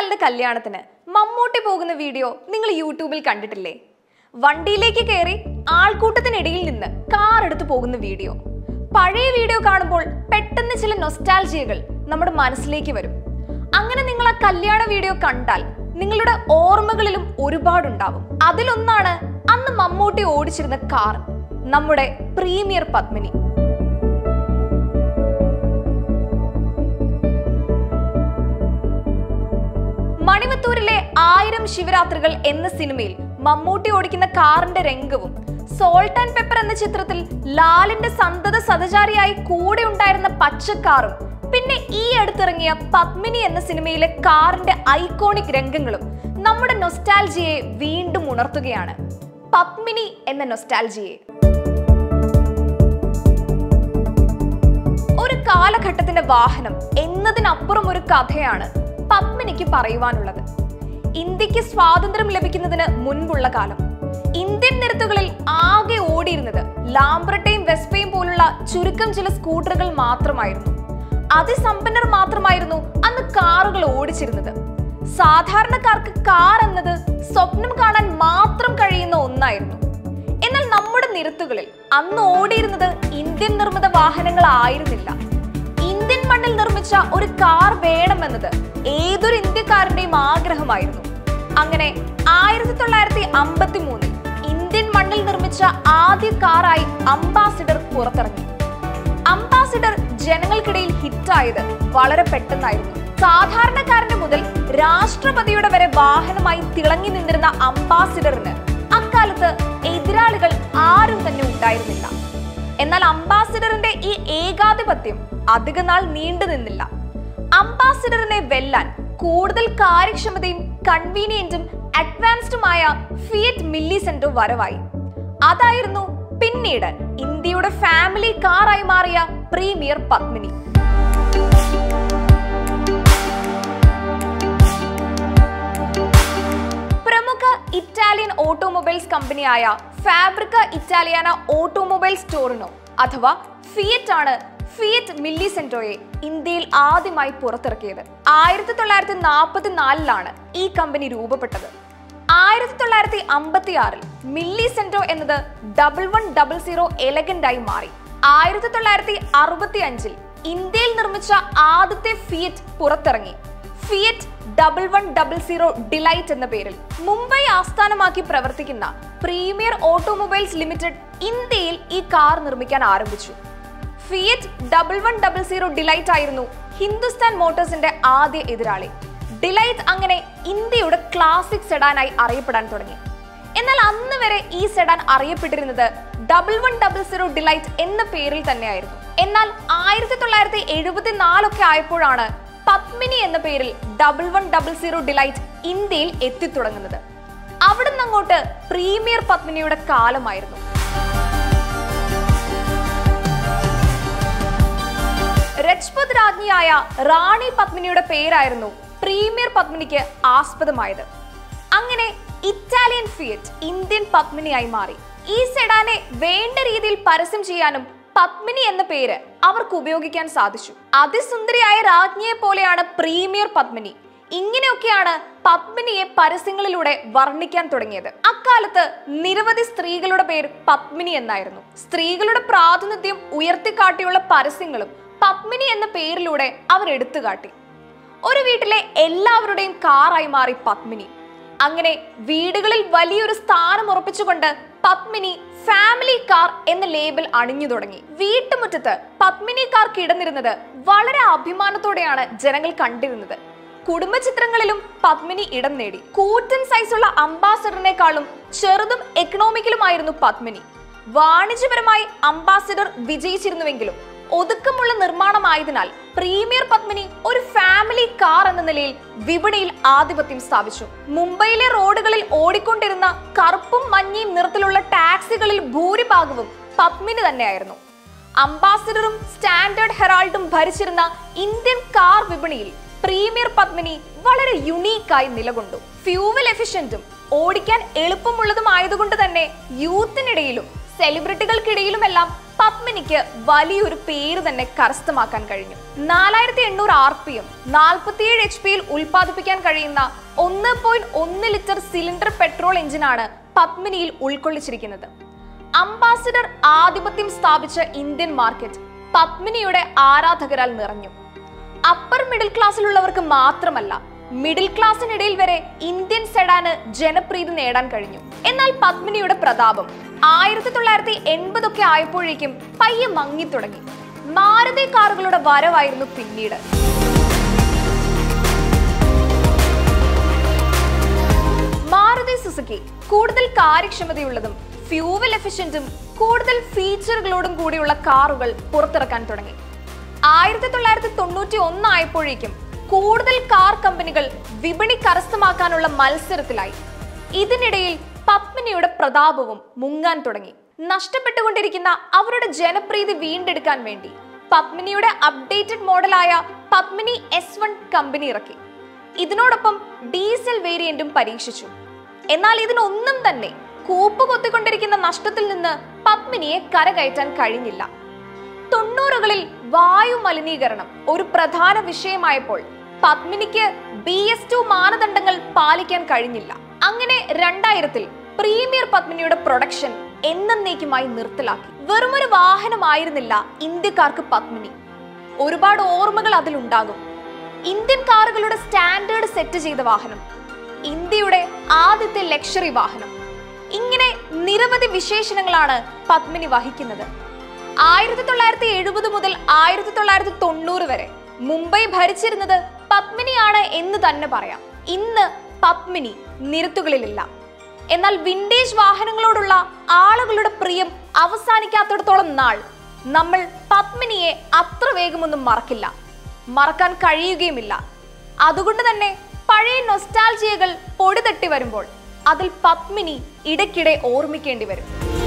മോഹൻലാലിന്റെ കല്യാണത്തിന് മമ്മൂട്ടി പോകുന്ന വീഡിയോ നിങ്ങൾ യൂട്യൂബിൽ കണ്ടിട്ടില്ലേ? വണ്ടിയിലേക്ക് കയറി ആൾക്കൂട്ടത്തിനിടയിൽ നിന്ന് കാർ എടുത്തു പോകുന്ന വീഡിയോ. പഴയ വീഡിയോ കാണുമ്പോൾ പെട്ടെന്ന് ചില നൊസ്റ്റാൾജിയകൾ നമ്മുടെ മനസ്സിലേക്ക് വരും. അങ്ങനെ നിങ്ങൾ ആ കല്യാണ വീഡിയോ കണ്ടാൽ നിങ്ങളുടെ ഓർമ്മകളിലും ഒരുപാടുണ്ടാവും. അതിലൊന്നാണ് അന്ന് മമ്മൂട്ടി ഓടിച്ചിരുന്ന കാർ, നമ്മുടെ പ്രീമിയർ പത്മിനി. മണിവത്തൂരിലെ 1000 ശിവരാത്രികൾ എന്ന സിനിമയിൽ മമ്മൂട്ടി ഓടിക്കുന്ന കാറിന്റെ രംഗവും സോൾട്ട് ആൻഡ് പെപ്പർ എന്ന ചിത്രത്തിൽ ലാലിന്റെ സന്തത സഹചാരിയായി കൂടെ ഉണ്ടായിരുന്ന പച്ചക്കാറും പിന്നെ ഈ അടുത്തിറങ്ങിയ പത്മിനി എന്ന സിനിമയിലെ കാറിന്റെ ഐക്കോണിക് രംഗങ്ങളും നമ്മുടെ നൊസ്റ്റാൾജിയെ വീണ്ടും ഉണർത്തുകയാണ്. പത്മിനി എന്ന നൊസ്റ്റാൾജിയെ ഒരു കാലഘട്ടത്തിന്റെ വാഹനം എന്നതിനപ്പുറം ഒരു കഥയാണ് പത്മിനിക്ക് പറയുവാനുള്ളത്. ഇന്ത്യക്ക് സ്വാതന്ത്ര്യം ലഭിക്കുന്നതിന് മുൻപുള്ള കാലം ഇന്ത്യൻ നിരത്തുകളിൽ ആകെ ഓടിയിരുന്നത് ലാംബ്രട്ടയും വെസ്പയും പോലുള്ള ചുരുക്കം ചില സ്കൂട്ടറുകൾ മാത്രമായിരുന്നു. അതിസമ്പന്നർ മാത്രമായിരുന്നു അന്ന് കാറുകൾ ഓടിച്ചിരുന്നത്. സാധാരണക്കാർക്ക് കാർ എന്നത് സ്വപ്നം കാണാൻ മാത്രം കഴിയുന്ന ഒന്നായിരുന്നു. എന്നാൽ നമ്മുടെ നിരത്തുകളിൽ അന്ന് ഓടിയിരുന്നത് ഇന്ത്യൻ നിർമ്മിത വാഹനങ്ങളായിരുന്നില്ല. ഇന്ത്യൻ മണ്ണിൽ നിർമ്മിച്ച ഒരു കാർ വേണമെന്നത് ഏതൊരു ഇന്ത്യക്കാരന്റെയും ആഗ്രഹമായിരുന്നു. അങ്ങനെ 1953 ഇന്ത്യൻ മണ്ണിൽ നിർമ്മിച്ച ആദ്യ കാറായി അംബാസിഡർ പുറത്തിറങ്ങി. അംബാസിഡർ ജനങ്ങൾക്കിടയിൽ ഹിറ്റായത് വളരെ പെട്ടെന്നായിരുന്നു. സാധാരണക്കാരന്റെ മുതൽ രാഷ്ട്രപതിയുടെ വരെ വാഹനമായി തിളങ്ങി നിന്നിരുന്ന അംബാസിഡറിന് അക്കാലത്ത് എതിരാളികൾ ആരും തന്നെ ഉണ്ടായിരുന്നില്ല. എന്നാൽ അംബാസിഡറിന്റെ ഈ ഏകാധിപത്യം അധികനാൾ നീണ്ടു നിന്നില്ല. അംബാസിഡറിനെ വെല്ലാൻ കൂടുതൽ കാര്യക്ഷമതയും കൺവീനിയന്റും അഡ്വാൻസ്ഡുമായ ഫിയറ്റ് മില്ലിസെന്റോ വരവായി. അതായിരുന്നു പിന്നീട് ഇന്ത്യയുടെ ഫാമിലി കാറായി മാറിയ പ്രീമിയർ പത്മിനി. പ്രമുഖ ഇറ്റാലിയൻ ഓട്ടോമൊബൈൽസ് കമ്പനിയായ ഫാബ്രിക്ക ഇറ്റാലിയാന ഓട്ടോമൊബൈൽ സ്റ്റോറിനോ അഥവാ ഫിയറ്റ് ആണ് ഫിയറ്റ് മില്ലിസെന്റോയെ ഇന്ത്യയിൽ ആദ്യമായി പുറത്തിറക്കിയത്. 1944 ഈ കമ്പനി രൂപപ്പെട്ടത്. 1956 മില്ലിസെന്റോ എന്നത് 1100 എലഗന്റ് ആയി മാറി. 1965 ഇന്ത്യയിൽ നിർമ്മിച്ച ആദ്യത്തെ ഫിയറ്റ് പുറത്തിറങ്ങി. ഫിയറ്റ് 1100 ഡിലൈറ്റ് എന്ന പേരിൽ മുംബൈ ആസ്ഥാനമാക്കി പ്രവർത്തിക്കുന്ന പ്രീമിയർ ഓട്ടോമൊബൈൽസ് ലിമിറ്റഡ് ഇന്ത്യയിൽ ഈ കാർ നിർമ്മിക്കാൻ ആരംഭിച്ചു. ഫിയറ്റ് 1100 ഡിലൈറ്റ് ആയിരുന്നു ഹിന്ദുസ്ഥാൻ മോട്ടോഴ്സിന്റെ ആദ്യ എതിരാളി. ഡിലൈറ്റ് അങ്ങനെ ഇന്ത്യയുടെ ക്ലാസിക് സെഡാനായി അറിയപ്പെടാൻ തുടങ്ങി. എന്നാൽ അന്ന് വരെ ഈ സെഡാൻ അറിയപ്പെട്ടിരുന്നത് 1100 ഡിലൈറ്റ് എന്ന പേരിൽ തന്നെയായിരുന്നു. എന്നാൽ 1974 ഒക്കെ ആയപ്പോഴാണ് പത്മിനി എന്ന പേരിൽ 1100 ഡിലൈറ്റ് ഇന്ത്യയിൽ എത്തിത്തുടങ്ങുന്നത്. അവിടുന്ന് അങ്ങോട്ട് പ്രീമിയർ പത്മിനിയുടെ കാലമായിരുന്നു. രജ്പുത് രാജ്ഞിയായ റാണി പത്മിനിയുടെ പേരായിരുന്നു പ്രീമിയർ പത്മിനിക്ക് ആസ്പദമായത്. അങ്ങനെ ഇറ്റാലിയൻ ഫിയറ്റ് ഇന്ത്യൻ പത്മിനിയായി മാറി. ഈ സെഡാനെ വേണ്ട രീതിയിൽ പരസ്യം ചെയ്യാനും പത്മിനി എന്ന പേര് അവർക്ക് ഉപയോഗിക്കാൻ സാധിച്ചു. അതിസുന്ദരിയായ രാജ്ഞിയെ പോലെയാണ് പ്രീമിയർ പത്മിനി. ഇങ്ങനെയൊക്കെയാണ് പത്മിനിയെ പരസ്യങ്ങളിലൂടെ വർണ്ണിക്കാൻ തുടങ്ങിയത്. അക്കാലത്ത് നിരവധി സ്ത്രീകളുടെ പേര് പത്മിനി എന്നായിരുന്നു. സ്ത്രീകളുടെ പ്രാതിനിധ്യം ഉയർത്തിക്കാട്ടിയുള്ള പരസ്യങ്ങളും പത്മിനി എന്ന പേരിലൂടെ അവർ എടുത്തുകാട്ടി. ഒരു വീട്ടിലെ എല്ലാവരുടെയും കാറായി മാറി പത്മിനി. അങ്ങനെ വീടുകളിൽ വലിയൊരു സ്ഥാനം ഉറപ്പിച്ചുകൊണ്ട് പത്മിനി ഫാമിലി കാർ എന്ന ലേബൽ അണിഞ്ഞു തുടങ്ങി. വീട്ടുമുറ്റത്ത് പത്മിനി കാർ കിടന്നിരുന്നത് വളരെ അഭിമാനത്തോടെയാണ് ജനങ്ങൾ കണ്ടിരുന്നത്. കുടുംബ ചിത്രങ്ങളിലും പത്മിനി ഇടം നേടി. കൂറ്റൻ സൈസുള്ള അംബാസിഡറിനേക്കാളും ചെറുതും എക്കണോമിക്കലുമായിരുന്നു പത്മിനി. വാണിജ്യപരമായി അംബാസിഡർ വിജയിച്ചിരുന്നുവെങ്കിലും ഒതുക്കമുള്ള നിർമ്മാണമായതിനാൽ പ്രീമിയർ പത്മിനി ഒരു ഫാമിലി കാർ എന്ന നിലയിൽ വിപണിയിൽ ആധിപത്യം സ്ഥാപിച്ചു. മുംബൈയിലെ റോഡുകളിൽ ഓടിക്കൊണ്ടിരുന്ന കറുപ്പും മഞ്ഞയും നിറത്തിലുള്ള ടാക്സികളിൽ ഭൂരിഭാഗവും പത്മിനി തന്നെയായിരുന്നു. അംബാസിഡറും സ്റ്റാൻഡേർഡ് ഹെറാൾഡും ഭരിച്ചിരുന്ന ഇന്ത്യൻ കാർ വിപണിയിൽ പ്രീമിയർ പത്മിനി വളരെ യുണീക്കായി നിലകൊണ്ടു. ഫ്യൂവൽ എഫിഷ്യന്റും ഓടിക്കാൻ എളുപ്പമുള്ളതുമായതുകൊണ്ട് തന്നെ യൂത്തിനിടയിലും സെലിബ്രിറ്റികൾക്കിടയിലുമെല്ലാം പത്മിനിക്ക് വലിയൊരു പേര് തന്നെ കരസ്ഥമാക്കാൻ കഴിഞ്ഞു. 4800 RPM 47 HP ഉൽപ്പാദിപ്പിക്കാൻ കഴിയുന്ന 1.1 ലിറ്റർ സിലിണ്ടർ പെട്രോൾ എഞ്ചിനാണ് പത്മിനിയിൽ ഉൾക്കൊള്ളിച്ചിരിക്കുന്നത്. അംബാസിഡർ ആധിപത്യം സ്ഥാപിച്ച ഇന്ത്യൻ മാർക്കറ്റ് പത്മിനിയുടെ ആരാധകരാൽ നിറഞ്ഞു. അപ്പർ മിഡിൽ ക്ലാസ്സിലുള്ളവർക്ക് മാത്രമല്ല, മിഡിൽ ക്ലാസ്സിനിടയിൽ വരെ ഇന്ത്യൻ സെഡാന് ജനപ്രീതി നേടാൻ കഴിഞ്ഞു. എന്നാൽ പത്മിനിയുടെ പ്രതാപം 1980 ആയപ്പോഴേക്കും പയ്യെ മങ്ങിത്തുടങ്ങി. മാരുതി കാറുകളുടെ വരവായിരുന്നു പിന്നീട്. മാരുതി സുസുക്കി കൂടുതൽ കാര്യക്ഷമതയുള്ളതും ഫ്യൂവൽ എഫിഷ്യന്റും കൂടുതൽ ഫീച്ചറുകളോടും കൂടിയുള്ള കാറുകൾ പുറത്തിറക്കാൻ തുടങ്ങി. 1991 ആയപ്പോഴേക്കും കൂടുതൽ കാർ കമ്പനികൾ വിപണി കരസ്ഥമാക്കാനുള്ള മത്സരത്തിലായി. ഇതിനിടയിൽ പത്മിനിയുടെ പ്രതാപവും മുങ്ങാൻ തുടങ്ങി. നഷ്ടപ്പെട്ടുകൊണ്ടിരിക്കുന്ന അവരുടെ ജനപ്രീതി വീണ്ടെടുക്കാൻ വേണ്ടി പത്മിനിയുടെ അപ്ഡേറ്റഡ് മോഡലായ പത്മിനി S1 കമ്പനി ഇറക്കി. ഇതിനോടൊപ്പം ഡീസൽ വേരിയന്റും പരീക്ഷിച്ചു. എന്നാൽ ഇതിനൊന്നും തന്നെ കൂപ്പുകൊത്തിക്കൊണ്ടിരിക്കുന്ന നഷ്ടത്തിൽ നിന്ന് പത്മിനിയെ കരകയറ്റാൻ കഴിഞ്ഞില്ല. 90കളിൽ വായു മലിനീകരണം ഒരു പ്രധാന വിഷയമായപ്പോൾ പത്മിനിക്ക് BS2 മാനദണ്ഡങ്ങൾ പാലിക്കാൻ കഴിഞ്ഞില്ല. അങ്ങനെ 2000-ൽ പ്രീമിയർ പത്മിനിയുടെ പ്രൊഡക്ഷൻ എന്നേക്കുമായി നിർത്തലാക്കി. വെറുമൊരു വാഹനമായിരുന്നില്ല ഇന്ത്യക്കാർക്ക് പത്മിനി. ഒരുപാട് ഓർമ്മകൾ അതിലുണ്ടാകും. ഇന്ത്യൻ കാറുകളുടെ സ്റ്റാൻഡേർഡ് സെറ്റ് ചെയ്ത വാഹനം, ഇന്ത്യയുടെ ആദ്യത്തെ ലക്ഷറി വാഹനം, ഇങ്ങനെ നിരവധി വിശേഷണങ്ങളാണ് പത്മിനി വഹിക്കുന്നത്. 1970 മുതൽ 1990 വരെ മുംബൈ ഭരിച്ചിരുന്നത് പത്മിനിയാണ് എന്ന് തന്നെ പറയാം. ഇന്ന് പത്മിനി നിരത്തുകളിലില്ല. എന്നാൽ വിന്റേജ് വാഹനങ്ങളോടുള്ള ആളുകളുടെ പ്രിയം അവസാനിക്കാത്തിടത്തോളം നാൾ നമ്മൾ പത്മിനിയെ അത്ര വേഗമൊന്നും മറക്കില്ല, മറക്കാൻ കഴിയുകയുമില്ല. അതുകൊണ്ട് തന്നെ പഴയ നൊസ്റ്റാൾജിയകൾ പൊടി തട്ടി വരുമ്പോൾ അതിൽ പത്മിനി ഇടയ്ക്കിടെ ഓർമ്മിക്കേണ്ടി വരും.